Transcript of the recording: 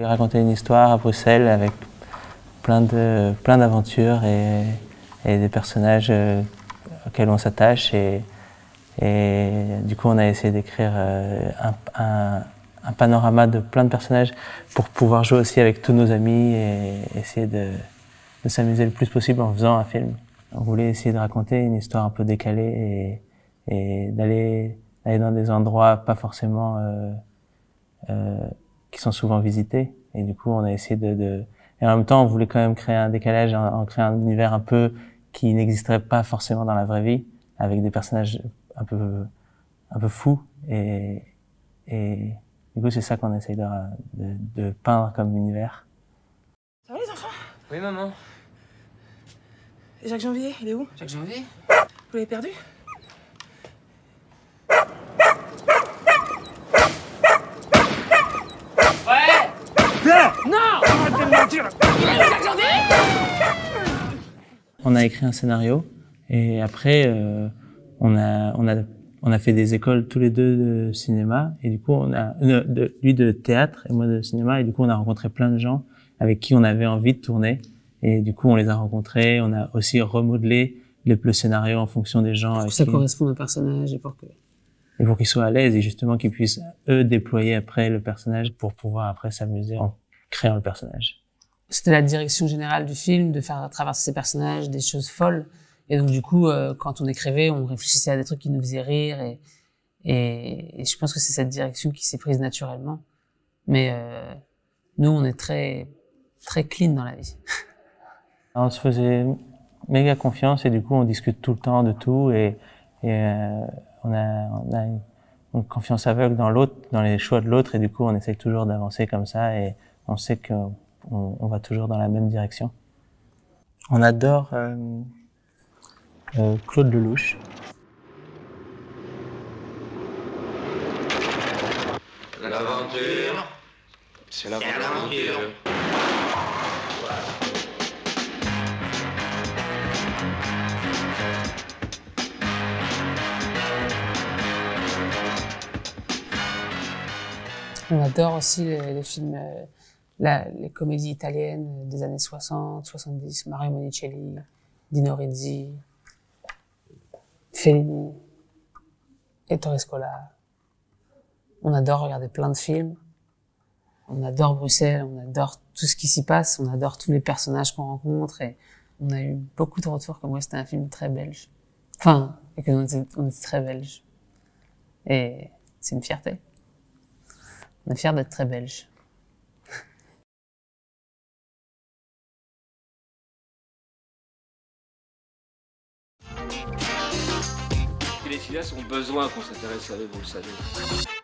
voulais raconter une histoire à Bruxelles avec plein d'aventures et des personnages auxquels on s'attache. Et du coup, on a essayé d'écrire un panorama de plein de personnages pour pouvoir jouer aussi avec tous nos amis et essayer de s'amuser le plus possible en faisant un film. On voulait essayer de raconter une histoire un peu décalée et d'aller dans des endroits pas forcément qui sont souvent visités. Et du coup, on a essayé et en même temps, on voulait quand même créer un décalage, en créer un univers un peu qui n'existerait pas forcément dans la vraie vie, avec des personnages un peu fous. Et du coup, c'est ça qu'on essaye de peindre comme univers. Ça va les enfants? Oui, maman. Et Jacques Janvier, il est où? Jacques Janvier? Vous l'avez perdu? On a écrit un scénario et après on a fait des écoles tous les deux de cinéma et du coup lui de théâtre et moi de cinéma et du coup on a rencontré plein de gens avec qui on avait envie de tourner et du coup on les a rencontrés, on a aussi remodelé le scénario en fonction des gens. Pour que ça corresponde au personnage et pour qu'ils soient à l'aise et justement qu'ils puissent eux déployer après le personnage pour pouvoir après s'amuser en créant le personnage. C'était la direction générale du film, de faire traverser ces personnages des choses folles. Et donc, du coup, quand on écrivait, on réfléchissait à des trucs qui nous faisaient rire. Et je pense que c'est cette direction qui s'est prise naturellement. Mais nous, on est très, très clean dans la vie. On se faisait méga confiance et du coup, on discute tout le temps de tout. Et on a une confiance aveugle dans l'autre, dans les choix de l'autre. Et du coup, on essaye toujours d'avancer comme ça. Et on sait qu'on va toujours dans la même direction. On adore Claude Lelouch. L'aventure, c'est l'aventure. On adore aussi les films, les comédies italiennes des années 60, 70, Mario Monicelli, Dino Risi, Fellini, Ettore Scola. On adore regarder plein de films. On adore Bruxelles, on adore tout ce qui s'y passe, on adore tous les personnages qu'on rencontre et on a eu beaucoup de retours comme ouais, c'était un film très belge. Enfin, et qu'on était très belge. Et c'est une fierté. On est fiers d'être très belges. Les filles ont besoin qu'on s'intéresse à eux, vous le savez.